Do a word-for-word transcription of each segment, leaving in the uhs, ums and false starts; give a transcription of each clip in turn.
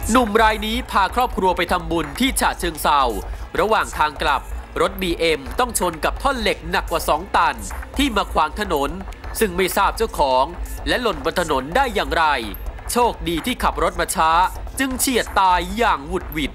หนุ่มรายนี้พาครอบครัวไปทำบุญที่ฉะเชิงเทราระหว่างทางกลับรถ บี เอ็ม ต้องชนกับท่อนเหล็กหนักกว่าสองตันที่มาขวางถนนซึ่งไม่ทราบเจ้าของและหล่นบนถนนได้อย่างไรโชคดีที่ขับรถมาช้าจึงเฉียดตายอย่างหวุดหวิด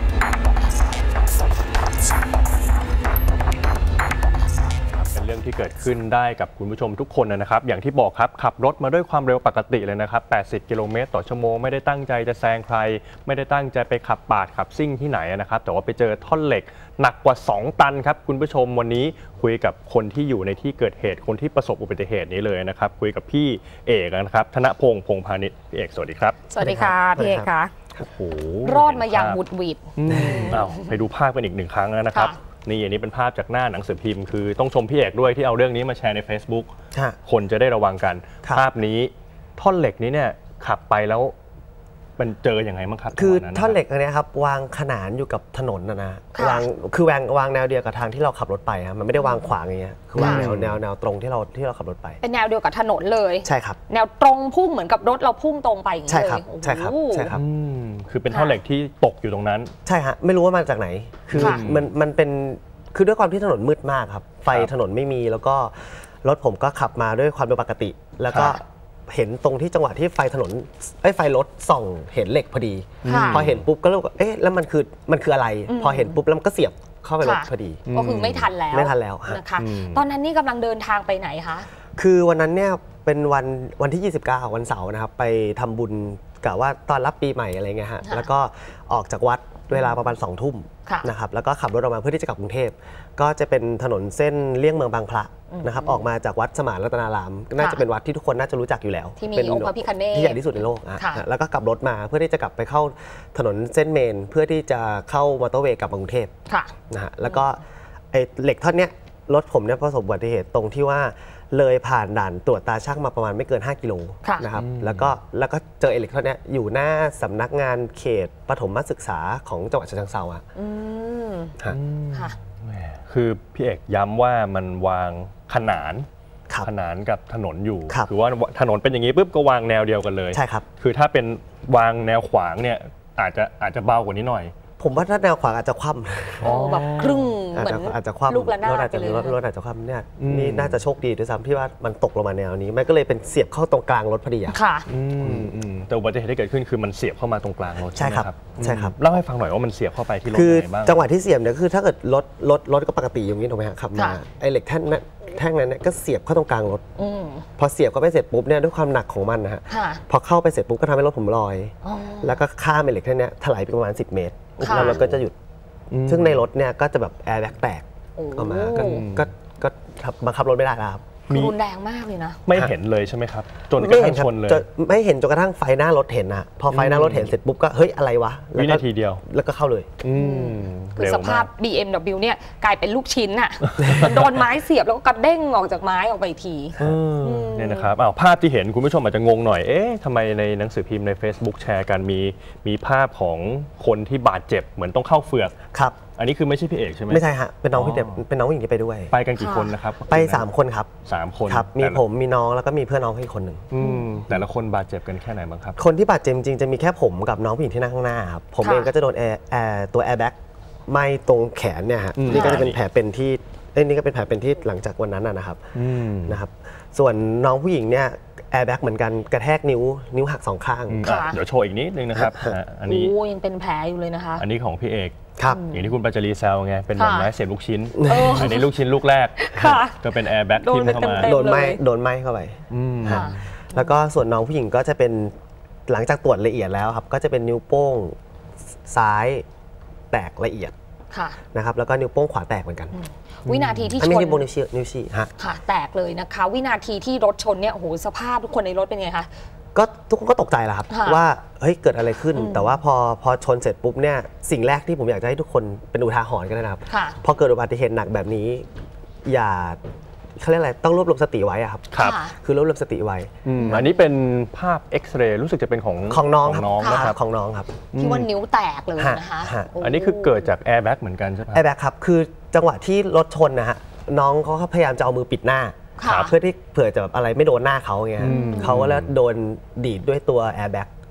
เป็นเรื่องที่เกิดขึ้นได้กับคุณผู้ชมทุกคนนะครับอย่างที่บอกครับขับรถมาด้วยความเร็วปกติเลยนะครับแปดสิบกิโลเมตรต่อชั่วโมงไม่ได้ตั้งใจจะแซงใครไม่ได้ตั้งใจไปขับปาดขับซิ่งที่ไหนนะครับแต่ว่าไปเจอท่อนเหล็กหนักกว่าสองตันครับคุณผู้ชมวันนี้คุยกับคนที่อยู่ในที่เกิดเหตุคนที่ประสบอุบัติเหตุนี้เลยนะครับคุยกับพี่เอกนะครับธนพงษ์พงษ์พาณิชย์พี่เอกสวัสดีครับสวัสดีค่ะพี่เอกค่ะโอ้โหรอดมาอย่างบุดหวิดอ้าวไปดูภาพกันอีกหนึ่งครั้งแล้วนะครับนี่อันนี้เป็นภาพจากหน้าหนังสือพิมพ์คือต้องชมพี่เอกด้วยที่เอาเรื่องนี้มาแชร์ใน Facebook คนจะได้ระวังกันภาพนี้ท่อนเหล็กนี้เนี่ยขับไปแล้วมันเจออย่างไรบ้างครับคือท่อนเหล็กอันนี้ครับวางขนานอยู่กับถนนนะนะวางคือวางวางแนวเดียวกับทางที่เราขับรถไปครับมันไม่ได้วางขวางอย่างเงี้ยคือวางแนวแนวแนวตรงที่เราที่เราขับรถไปเป็นแนวเดียวกับถนนเลยใช่ครับแนวตรงพุ่งเหมือนกับรถเราพุ่งตรงไปอย่างนี้เลยใช่ครับใช่ครับใช่ครับคือเป็นท่อนเหล็กที่ตกอยู่ตรงนั้นใช่ฮะไม่รู้ว่ามาจากไหนคือมันมันเป็นคือด้วยความที่ถนนมืดมากครับไฟถนนไม่มีแล้วก็รถผมก็ขับมาด้วยความเป็นปกติแล้วก็เห็นตรงที่จังหวะที่ไฟถนนไอ้ไฟรถส่องเห็นเหล็กพอดีพอเห็นปุ๊บก็รู้ว่าเอ๊ะแล้วมันคือมันคืออะไรพอเห็นปุ๊บแล้วมันก็เสียบเข้าไปรถพอดีก็คือไม่ทันแล้วไม่ทันแล้วนะคะตอนนั้นนี่กำลังเดินทางไปไหนคะคือวันนั้นเนี่ยเป็นวันวันที่ยี่สิบเก้าวันเสาร์นะครับไปทำบุญกะว่าตอนรับปีใหม่อะไรเงี้ยฮะแล้วก็ออกจากวัดเวลาประมาณสองทุ่มนะครับแล้วก็ขับรถออกมาเพื่อที่จะกลับกรุงเทพก็จะเป็นถนนเส้นเลี่ยงเมืองบางพระนะครับออกมาจากวัดสมานรัตนารามน่าจะเป็นวัดที่ทุกคนน่าจะรู้จักอยู่แล้วที่มีองค์พระพิฆเนศที่ใหญ่ที่สุดในโลกแล้วก็กลับรถมาเพื่อที่จะกลับไปเข้าถนนเส้นเมนเพื่อที่จะเข้ามอเตอร์เวย์กลับกรุงเทพนะฮะแล้วก็ไอ้เหล็กท่อนเนี้ยรถผมเนี่ยประสบอุบัติเหตุตรงที่ว่าเลยผ่านด่านตรวจตาช่างมาประมาณไม่เกินห้ากิโลนะครับแล้วก็แล้วก็เจอเหล็กท่อนนี้อยู่หน้าสำนักงานเขตปฐมศึกษาของจังหวัดฉะเชิงเทราอ่ะค่ะคือพี่เอกย้ำว่ามันวางขนานขนานกับถนนอยู่คือว่าถนนเป็นอย่างนี้ปุ๊บก็วางแนวเดียวกันเลยใช่ครับคือถ้าเป็นวางแนวขวางเนี่ยอาจจะอาจจะเบากว่านี้หน่อยผมว่าถ้าแนวขวางอาจจะคว่ำแบบครึ่งเหมือนอาจจะคว่ำลูกระนาดไปเลยรถอาจจะคว่ำเนี่ยนี่น่าจะโชคดีด้วยซ้ำที่ว่ามันตกลงมาแนวนี้มันก็เลยเป็นเสียบเข้าตรงกลางรถพอดีค่ะแต่อุบัติเหตุที่เกิดขึ้นคือมันเสียบเข้ามาตรงกลางรถใช่ครับใช่ครับเล่าให้ฟังหน่อยว่ามันเสียบเข้าไปที่รถยังไงบ้างจังหวะที่เสียบเนี่ยคือถ้าเกิดรถรถรถก็ปกติอย่างนี้ถูกไหมครับขับมาไอ้เหล็กแท่งนั้นแท่งนั้นเนี่ยก็เสียบเข้าตรงกลางรถพอเสียบเข้าไปเสร็จปุ๊บเนี่ยด้วยความหนักของมันนะฮะพอเข้าไปเสร็จปุ๊บก็ทำให้รถผมลอยแล้วก็ข้ามไอ้เหล็กแท่งนี้ถลายไปประมาณสิบเมตรแล้วรถก็จะหยุดซึ่งในรถเนี่ยก็จะแบบแอร์แบ็กแตกออกมาก็ก็บังคับรถไม่ได้แล้วครับรุนแรงมากเลยนะไม่เห็นเลยใช่ไหมครับจนกระทั่งชนเลยไม่เห็นจนกระทั่งไฟหน้ารถเห็นนะพอไฟหน้ารถเห็นเสร็จปุ๊บก็เฮ้ยอะไรวะวินาทีเดียวแล้วก็เข้าเลยคือสภาพ บี เอ็ม ดับเบิลยู เนี่ยกลายเป็นลูกชิ้นอะโดนไม้เสียบแล้วก็กระเด้งออกจากไม้ออกไปทีเนี่ยนะครับอ้าวภาพที่เห็นคุณผู้ชมอาจจะงงหน่อยเอ๊ะทำไมในหนังสือพิมพ์ใน Facebook แชร์กันมีมีภาพของคนที่บาดเจ็บเหมือนต้องเข้าเฟือกครับอันนี้คือไม่ใช่พี่เอกใช่ไหมไม่ใช่ฮะเป็นน้องพี่เด็กเป็นน้องผู้หญิงที่ไปด้วยไปกันกี่คนนะครับไปสามคนครับสามคนครับมีผมมีน้องแล้วก็มีเพื่อนน้องอีกคนหนึ่งแต่ละคนบาดเจ็บกันแค่ไหนบ้างครับคนที่บาดเจ็บจริงจะมีแค่ผมกับน้องผู้หญิงที่นั่งข้างหน้าครับผมเองก็จะโดนแอร์ตัวแอร์แบ็กไหม้ตรงแขนเนี่ยฮะนี่ก็จะเป็นแผลเป็นที่นี่ก็เป็นแผลเป็นที่หลังจากวันนั้นนะครับนะครับส่วนน้องผู้หญิงเนี่ยแอร์แบ็กเหมือนกันกระแทกนิ้วนิ้วหักสองข้างเดี๋ยวโชว์อีกนิดนึงนะครับอันนี้ยังเป็นแผลอยู่เลยนะคะอันนี้ของพี่เอกครับอย่างที่คุณปัจจารีแซวไงเป็นแบบไม้เสียบลูกชิ้นอันนี้ลูกชิ้นลูกแรกก็เป็นแอร์แบ็กทิ่มเข้ามาโดนไหม้โดนไหม้เข้าไปแล้วก็ส่วนน้องผู้หญิงก็จะเป็นหลังจากตรวจละเอียดแล้วครับก็จะเป็นนิ้วโป้งซ้ายแตกละเอียดนะครับแล้วก็นิ้วโป้งขวาแตกเหมือนกันวินาทีที่ชนอันนี้นิ้วโป้งนิ้วชี้นิ้วชี้ฮะค่ะแตกเลยนะคะวินาทีที่รถชนเนี่ยโอ้โหสภาพทุกคนในรถเป็นไงคะก็ทุกคนก็ตกใจแหละครับว่าเฮ้ยเกิดอะไรขึ้นแต่ว่าพอพอชนเสร็จปุ๊บเนี่ยสิ่งแรกที่ผมอยากจะให้ทุกคนเป็นอุทาหรณ์กันนะครับพอเกิดอุบัติเหตุหนักแบบนี้อย่าเขาเรียกอะไรต้องรวบรวมสติไว้ครับคือรวบรวมสติไว้อันนี้เป็นภาพเอ็กซเรย์รู้สึกจะเป็นของของน้องนะครับของน้องครับที่ว่านิ้วแตกเลยนะคะอันนี้คือเกิดจากแอร์แบ็กเหมือนกันใช่ไหมแอร์แบ็กครับคือจังหวะที่รถชนนะฮะน้องเขาพยายามจะเอามือปิดหน้าเพื่อที่เผื่อจะแบบอะไรไม่โดนหน้าเขาไงเขาแล้วโดนดีดด้วยตัวแอร์แบ็ก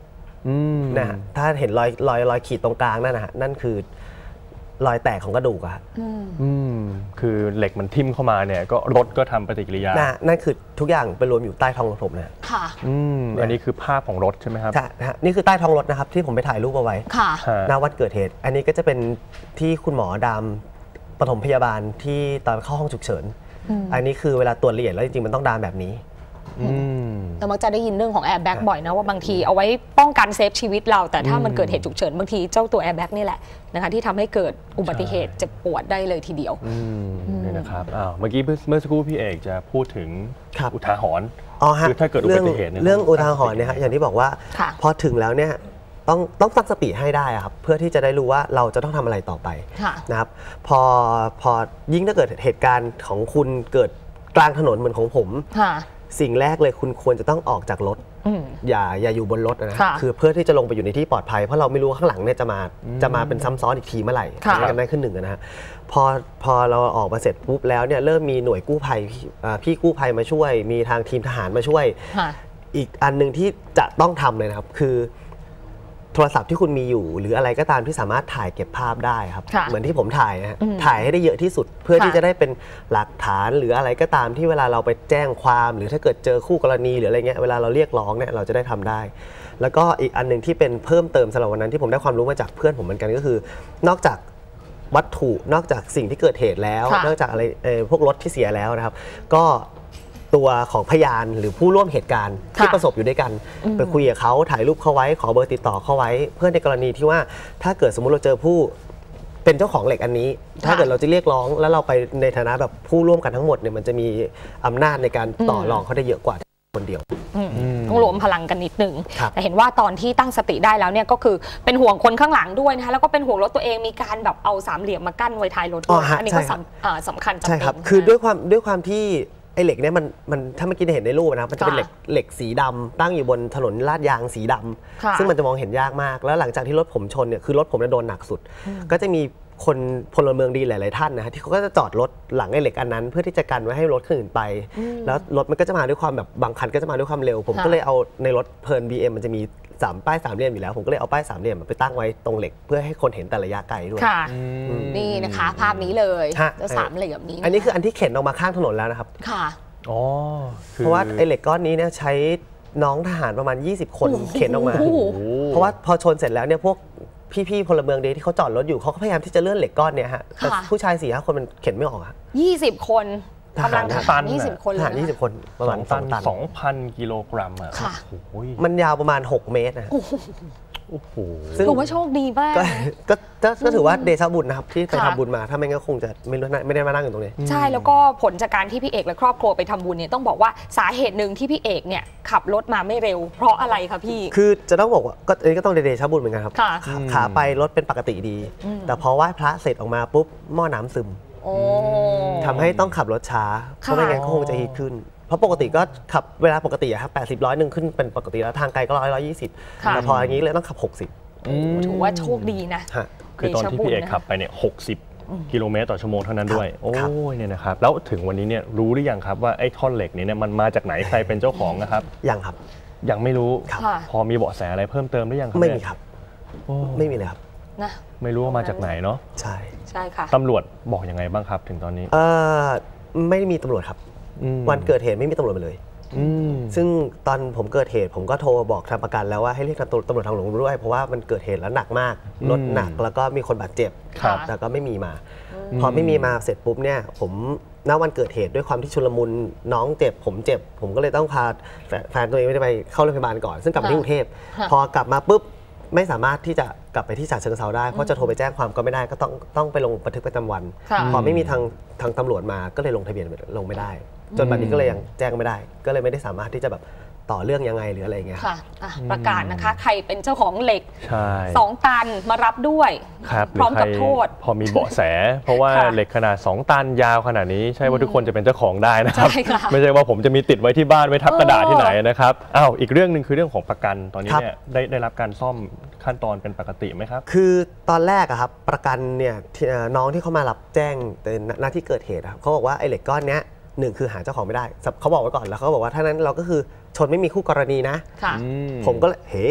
นะฮะถ้าเห็นรอยรอยรอยขีดตรงกลางนั่นนะฮะนั่นคือรอยแตกของกระดูกอะอืมคือเหล็กมันทิ่มเข้ามาเนี่ยก็รถก็ทำปฏิกิริยานั่นคือทุกอย่างไปรวมอยู่ใต้ท้องรถผมนะค่ะอืมอันนี้คือภาพของรถใช่ไหมครับใช่ฮะนี่คือใต้ท้องรถนะครับที่ผมไปถ่ายรูปเอาไว้ค่ะณวันเกิดเหตุอันนี้ก็จะเป็นที่คุณหมอดามปฐมพยาบาลที่ตอนเข้าห้องฉุกเฉินอันนี้คือเวลาตรวจละเอียดแล้วจริงๆมันต้องดามแบบนี้แต่มักจะได้ยินเรื่องของแอร์แบ็กบ่อยนะว่าบางทีเอาไว้ป้องกันเซฟชีวิตเราแต่ถ้ามันเกิดเหตุฉุกเฉินบางทีเจ้าตัวแอร์แบ็กนี่แหละนะคะที่ทำให้เกิดอุบัติเหตุเจ็บปวดได้เลยทีเดียวนี่นะครับอ้าวเมื่อกี้เมื่อสักครู่พี่เอกจะพูดถึงอุทาหรณ์คือถ้าเกิดอุบัติเหตุเรื่องอุทาหรณ์เนี่ยครับอย่างที่บอกว่าพอถึงแล้วเนี่ยต้องต้องตั้งสติให้ได้ครับเพื่อที่จะได้รู้ว่าเราจะต้องทำอะไรต่อไปนะครับพอพอยิ่งถ้าเกิดเหตุการณ์ของคุณเกิดกลางถนนเหมือนของผมสิ่งแรกเลยคุณควรจะต้องออกจากรถอย่าอย่าอยู่บนรถนะคือเพื่อที่จะลงไปอยู่ในที่ปลอดภัยเพราะเราไม่รู้ข้างหลังเนี่ยจะมาจะมาเป็นซ้ำซ้อนอีกทีเมื่อไหร่กันได้ขึ้นหนึ่งนะฮะพอพอเราออกมาเสร็จปุ๊บแล้วเนี่ยเริ่มมีหน่วยกู้ภัยพี่กู้ภัยมาช่วยมีทางทีมทหารมาช่วยอีกอันหนึ่งที่จะต้องทำเลยนะครับคือโทรศัพท์ที่คุณมีอยู่หรืออะไรก็ตามที่สามารถถ่ายเก็บภาพได้ครับเหมือนที่ผมถ่ายนะฮะถ่ายให้ได้เยอะที่สุดเพื่อที่จะได้เป็นหลักฐานหรืออะไรก็ตามที่เวลาเราไปแจ้งความหรือถ้าเกิดเจอคู่กรณีหรืออะไรเงี้ยเวลาเราเรียกร้องเนี่ยเราจะได้ทำได้แล้วก็อีกอันหนึ่งที่เป็นเพิ่มเติมสำหรับวันนั้นที่ผมได้ความรู้มาจากเพื่อนผมเหมือนกันก็คือนอกจากวัตถุนอกจากสิ่งที่เกิดเหตุแล้วนอกจากอะไรพวกรถที่เสียแล้วนะครับก็ตัวของพยานหรือผู้ร่วมเหตุการณ์ที่ประสบอยู่ด้วยกันไปคุยกับเขาถ่ายรูปเขาไว้ขอเบอร์ติดต่อเขาไว้เพื่อในกรณีที่ว่าถ้าเกิดสมมุติเราเจอผู้เป็นเจ้าของเหล็กอันนี้ถ้าเกิดเราจะเรียกร้องแล้วเราไปในฐานะแบบผู้ร่วมกันทั้งหมดเนี่ยมันจะมีอำนาจในการต่อรองเขาได้เยอะกว่าคนเดียวต้องรวมพลังกันนิดนึงแต่เห็นว่าตอนที่ตั้งสติได้แล้วเนี่ยก็คือเป็นห่วงคนข้างหลังด้วยนะคะแล้วก็เป็นห่วงรถตัวเองมีการแบบเอาสามเหลี่ยมมากั้นไว้ท้ายรถด้วยอันนี้ก็สำคัญจำเป็นใช่ครับคือด้วยความด้วยความที่ไอ้เหล็กเนี่ยมันมันถ้าเมื่อกี้เห็นในรูปนะครับมันจะเป็นเหล็กเหล็กสีดำตั้งอยู่บนถนนลาดยางสีดำซึ่งมันจะมองเห็นยากมากแล้วหลังจากที่รถผมชนเนี่ยคือรถผมโดนหนักสุดก็จะมีคนพลเมืองดีหลายๆท่านนะฮะที่เขาก็จะจอดรถหลังไอ้เหล็กอันนั้นเพื่อที่จะกันไว้ให้รถคนอื่นไปแล้วรถมันก็จะมาด้วยความแบบบางคันก็จะมาด้วยความเร็วผมก็เลยเอาในรถเพลิน บี เอ็ม มันจะมีสามป้ายสามเหลี่ยมอยู่แล้วผมก็เลยเอาป้ายสามเหลี่ยมไปตั้งไว้ตรงเหล็กเพื่อให้คนเห็นแต่ระยะไกลด้วยค่ะนี่นะคะภาพนี้เลยจะสามเหลี่ยมนี้อันนี้คืออันที่เข็นออกมาข้างถนนแล้วนะครับค่ะอ๋อเพราะว่าไอ้เหล็กก้อนนี้เนี่ยใช้น้องทหารประมาณยี่สิบคนเข็นออกมาเพราะว่าพอชนเสร็จแล้วเนี่ยพวกพี่ๆพลเมืองดีที่เขาจอดรถอยู่เขาก็พยายามที่จะเลื่อนเหล็กก้อนเนี่ยฮะแต่ผู้ชายสี่ห้าคนมันเข็นไม่ออกอะยี่สิบคนกำลังทหารยี่สิบคนทหารยี่สิบคนประมาณสองตันสองพันกิโลกรัมอะมันยาวประมาณหกเมตรนะโอ้โหถือว่าโชคดีมากก็ก็ถือว่าเดชะบุญนะครับที่ไปทำบุญมาถ้าไม่งั้นคงจะไม่ไม่ได้มานั่งอยู่ตรงนี้ใช่แล้วก็ผลจากการที่พี่เอกและครอบครัวไปทำบุญเนี่ยต้องบอกว่าสาเหตุหนึ่งที่พี่เอกเนี่ยขับรถมาไม่เร็วเพราะอะไรคะพี่คือจะต้องบอกว่าก็อันนี้ก็ต้องเดชะบุญเหมือนกันครับขาไปรถเป็นปกติดีแต่พอไหว้พระเสร็จออกมาปุ๊บหม้อน้ำซึมทำให้ต้องขับรถช้าเพราะไม่งั้นก็คงจะฮีทขึ้นเพราะปกติก็ขับเวลาปกติอะครับแปดสิบร้อยหนึ่งขึ้นเป็นปกติแล้วทางไกลก็ร้อยร้อยยี่สิบแต่พออย่างนี้เลยต้องขับหกสิบถือว่าโชคดีนะคือตอนที่พี่เอกขับไปเนี่ยหกสิบกิโลเมตรต่อชั่วโมงเท่านั้นด้วยโอ้ยเนี่ยนะครับแล้วถึงวันนี้เนี่ยรู้หรือยังครับว่าไอ้ท่อนเหล็กนี้เนี่ยมันมาจากไหนใครเป็นเจ้าของนะครับยังครับยังไม่รู้พอมีเบาะแสอะไรเพิ่มเติมหรือยังครับไม่มีครับไม่มีเลยครับนะไม่รู้ว่ามาจากไหนเนาะใช่ใช่ค่ะตำรวจบอกยังไงบ้างครับถึงตอนนี้เออไม่มีตำรวจครับวันเกิดเหตุไม่มีตำรวจมาเลยซึ่งตอนผมเกิดเหตุผมก็โทรบอกทางประกันแล้วว่าให้เรียกตำรวจทางหลวงมาด้วยเพราะว่ามันเกิดเหตุแล้วหนักมากรถหนักแล้วก็มีคนบาดเจ็บแต่ก็ไม่มีมาพอไม่มีมาเสร็จปุ๊บเนี่ยผมณวันเกิดเหตุด้วยความที่ชุลมุนน้องเจ็บผมเจ็บผมก็เลยต้องพาแฟนตัวเองไปเข้าโรงพยาบาลก่อนซึ่งกลับที่กรุงเทพพอกลับมาปุ๊บไม่สามารถที่จะกลับไปที่ฉะเชิงเทราได้เพราะจะโทรไปแจ้งความก็ไม่ได้ก็ต้องต้องไปลงบันทึกประจำวันพอไม่มีทางทางตำรวจมาก็เลยลงทะเบียนลงไม่ได้จนบัดนี้ก็เลยยังแจ้งไม่ได้ก็เลยไม่ได้สามารถที่จะแบบต่อเรื่องยังไงหรืออะไรเงี้ยค่ะประกาศนะคะใครเป็นเจ้าของเหล็กสองตันมารับด้วยพร้อมกับโทษพอมีเบาะแสเพราะว่าเหล็กขนาดสองตันยาวขนาดนี้ใช่ว่าทุกคนจะเป็นเจ้าของได้นะครับไม่ใช่ว่าผมจะมีติดไว้ที่บ้านไว้ทับกระดาษที่ไหนนะครับอ้าวอีกเรื่องหนึ่งคือเรื่องของประกันตอนนี้เนี่ยได้ได้รับการซ่อมขั้นตอนเป็นปกติไหมครับคือตอนแรกอะครับประกันเนี่ยน้องที่เขามารับแจ้งในหน้าที่เกิดเหตุครับเขาบอกว่าไอ้เหล็กก้อนเนี้ยหนึ่งคือหาเจ้าของไม่ได้เขาบอกไว้ก่อนแล้วเขาบอกว่าถ้านั้นเราก็คือชนไม่มีคู่กรณีนะผมก็เลยเฮ้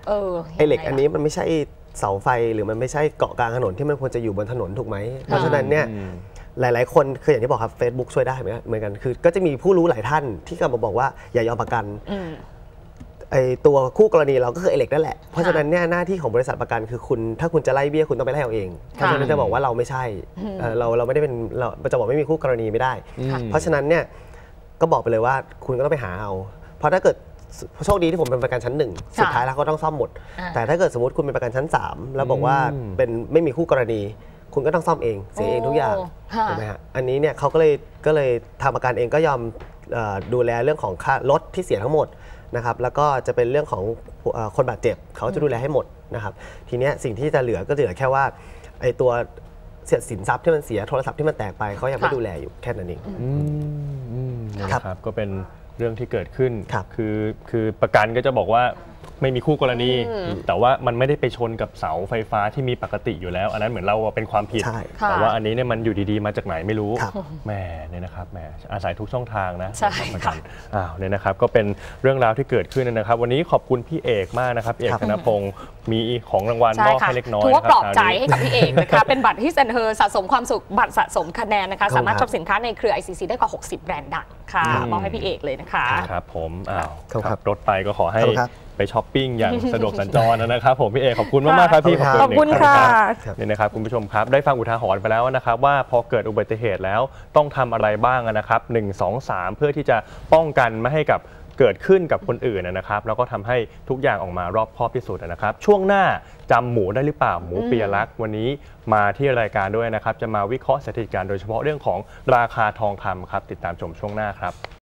เออไอ้เหล็กอันนี้มันไม่ใช่เสาไฟหรือมันไม่ใช่เกาะกลางถนนที่มันควรจะอยู่บนถนนถูกไหมเพราะฉะนั้นเนี่ยหลายๆคนคืออย่างที่บอกครับ Facebook ช่วยได้เหมือนกันคือก็จะมีผู้รู้หลายท่านที่ก็มาบอกว่าอย่ายอมประกันไอตัวคู่กรณีเราก็คือไอเหล็กนั่นแหละเพราะฉะนั้นเนี่ยหน้าที่ของบริษัทประกันคือคุณถ้าคุณจะไล่เบี้ยคุณต้องไปไล่เอาเองเพราะฉะนั้นจะบอกว่าเราไม่ใช่เราเราไม่ได้เป็นเราจะบอกไม่มีคู่กรณีไม่ได้เพราะฉะนั้นเนี่ยก็บอกไปเลยว่าคุณก็ต้องไปหาเอาเพราะถ้าเกิดโชคดีที่ผมเป็นประกันชั้นหนึ่งสุดท้ายแล้วเขาต้องซ่อมหมดแต่ถ้าเกิดสมมติคุณเป็นประกันชั้นสามแล้วบอกว่าเป็นไม่มีคู่กรณีคุณก็ต้องซ่อมเองเสียเองทุกอย่างถูกไหมฮะอันนี้เนี่ยเขาก็เลยก็เลยทางประกันเองก็ยอมดูแลเรื่องของค่ารถที่เสียทั้งหมดนะครับแล้วก็จะเป็นเรื่องของคนบาดเจ็บเขาจะดูแลให้หมดนะครับทีนี้สิ่งที่จะเหลือก็เหลือแค่ว่าไอ้ตัวเสียสินทรัพย์ที่มันเสียโทรศัพท์ที่มันแตกไปเขายังไม่ดูแลอยู่แค่นั้นเองครับก็เป็นเรื่องที่เกิดขึ้นคือคือประกันก็จะบอกว่าไม่มีคู่กรณีแต่ว่ามันไม่ได้ไปชนกับเสาไฟฟ้าที่มีปกติอยู่แล้วอันนั้นเหมือนเราเป็นความผิดแต่ว่าอันนี้เนี่ยมันอยู่ดีๆมาจากไหนไม่รู้แหมเนี่ยนะครับแหมอาศัยทุกช่องทางนะประกันอ้าวเนี่ยนะครับก็เป็นเรื่องราวที่เกิดขึ้นนะครับวันนี้ขอบคุณพี่เอกมากนะครับเอกธนพงศ์มีของรางวัลมอบให้เล็กน้อยถือว่าปลอบใจให้กับพี่เอกนะคะเป็นบัตร His and Her สะสมความสุขบัตรสะสมคะแนนนะคะสามารถช็อปสินค้าในเครือ ไอ ซี ซี ได้กว่าหกสิบแบรนด์ดังค่ะมอบให้พี่เอกเลยนะคะครับผมอ้าวขับรถไปก็ขอให้ไปช้อปปิ้งอย่างสะดวกสัญจรนะครับผมพี่เอกขอบคุณมากๆครับพี่ขอบคุณค่ะนี่นะครับคุณผู้ชมครับได้ฟังอุทาหรณ์ไปแล้วนะครับว่าพอเกิดอุบัติเหตุแล้วต้องทำอะไรบ้างนะครับหนึ่ง สอง สามเพื่อที่จะป้องกันไม่ให้กับเกิดขึ้นกับคนอื่นนะครับแล้วก็ทำให้ทุกอย่างออกมารอบคอบที่สุดนะครับช่วงหน้าจำหมูได้หรือเปล่าหมูปียลักษณ์วันนี้มาที่รายการด้วยนะครับจะมาวิเคราะห์สถิติการโดยเฉพาะเรื่องของราคาทองคำครับติดตามชมช่วงหน้าครับ